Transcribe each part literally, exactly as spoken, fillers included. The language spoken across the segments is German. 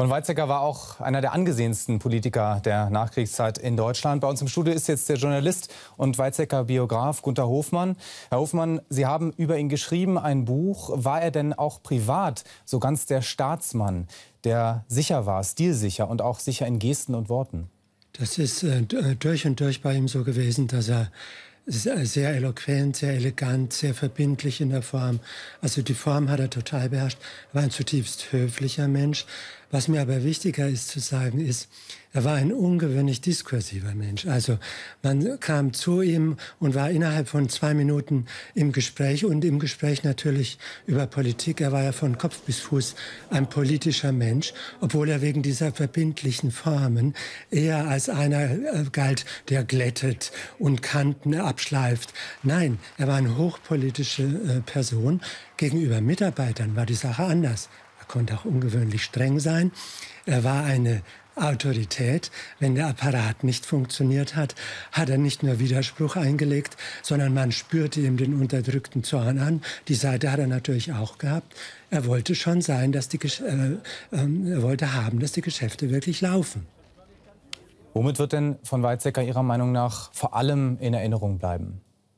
Von Weizsäcker war auch einer der angesehensten Politiker der Nachkriegszeit in Deutschland. Bei uns im Studio ist jetzt der Journalist und Weizsäcker-Biograf Gunter Hofmann. Herr Hofmann, Sie haben über ihn geschrieben, ein Buch. War er denn auch privat so ganz der Staatsmann, der sicher war, stilsicher und auch sicher in Gesten und Worten? Das ist äh, durch und durch bei ihm so gewesen, dass er sehr eloquent, sehr elegant, sehr verbindlich in der Form. Also die Form hat er total beherrscht. Er war ein zutiefst höflicher Mensch. Was mir aber wichtiger ist zu sagen, ist, er war ein ungewöhnlich diskursiver Mensch. Also man kam zu ihm und war innerhalb von zwei Minuten im Gespräch und im Gespräch natürlich über Politik. Er war ja von Kopf bis Fuß ein politischer Mensch, obwohl er wegen dieser verbindlichen Formen eher als einer äh, galt, der glättet und Kanten abschleift. Nein, er war eine hochpolitische äh, Person. Gegenüber Mitarbeitern war die Sache anders. Er konnte auch ungewöhnlich streng sein. Er war eine Autorität. Wenn der Apparat nicht funktioniert hat, hat er nicht nur Widerspruch eingelegt, sondern man spürte ihm den unterdrückten Zorn an. Die Seite hat er natürlich auch gehabt. Er wollte schon sein, dass die, äh, äh, er wollte haben, dass die Geschäfte wirklich laufen. Womit wird denn von Weizsäcker Ihrer Meinung nach vor allem in Erinnerung bleiben?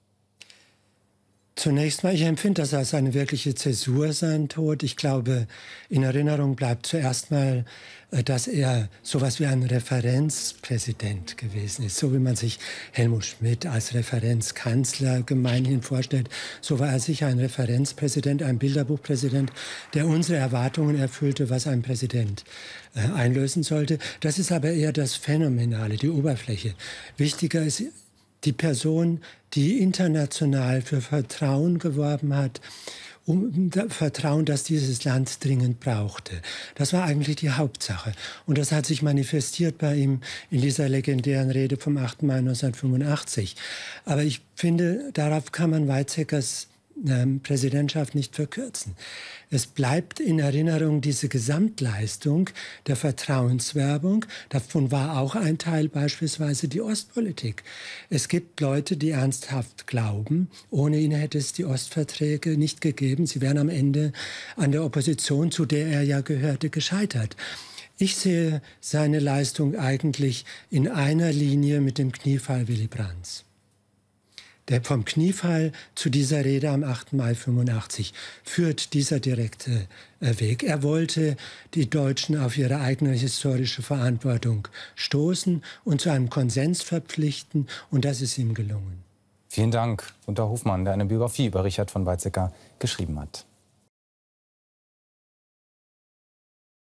Zunächst mal, ich empfinde das als eine wirkliche Zäsur, sein Tod. Ich glaube, in Erinnerung bleibt zuerst mal, dass er sowas wie ein Referenzpräsident gewesen ist. So wie man sich Helmut Schmidt als Referenzkanzler gemeinhin vorstellt, so war er sicher ein Referenzpräsident, ein Bilderbuchpräsident, der unsere Erwartungen erfüllte, was ein Präsident äh, einlösen sollte. Das ist aber eher das Phänomenale, die Oberfläche. Wichtiger ist die Person, die international für Vertrauen geworben hat, um Vertrauen, das dieses Land dringend brauchte. Das war eigentlich die Hauptsache. Und das hat sich manifestiert bei ihm in dieser legendären Rede vom achten Mai neunzehnhundertfünfundachtzig. Aber ich finde, darauf kann man Weizsäckers Ähm, Präsidentschaft nicht verkürzen. Es bleibt in Erinnerung diese Gesamtleistung der Vertrauenswerbung. Davon war auch ein Teil beispielsweise die Ostpolitik. Es gibt Leute, die ernsthaft glauben, ohne ihn hätte es die Ostverträge nicht gegeben. Sie wären am Ende an der Opposition, zu der er ja gehörte, gescheitert. Ich sehe seine Leistung eigentlich in einer Linie mit dem Kniefall Willy Brandts. Der vom Kniefall zu dieser Rede am achten Mai fünfundachtzig führt dieser direkte Weg. Er wollte die Deutschen auf ihre eigene historische Verantwortung stoßen und zu einem Konsens verpflichten. Und das ist ihm gelungen. Vielen Dank, Gunter Hofmann, der eine Biografie über Richard von Weizsäcker geschrieben hat.